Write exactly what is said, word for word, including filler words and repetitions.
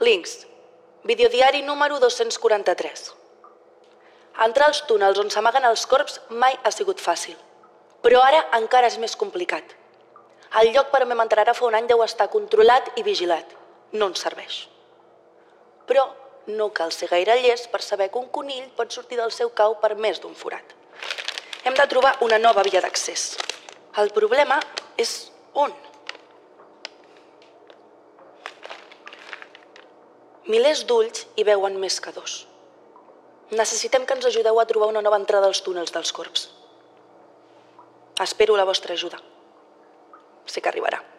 Links. Videodiari número dos-cents quaranta-tres. Entrar als túnels on s'amaguen els corps mai ha sigut fàcil. Però ara encara és més complicat. El lloc per on vam entrar ara fa un any deu estar controlat i vigilat. No ens serveix. Però no cal ser gaire llest per saber que un conill pot sortir del seu cau per més d'un forat. Hem de trobar una nova via d'accés. El problema és on? Milers d'ulls hi veuen més que dos. Necessitem que ens ajudeu a trobar una nova entrada als túnels dels corps. Espero la vostra ajuda. Sé que arribarà.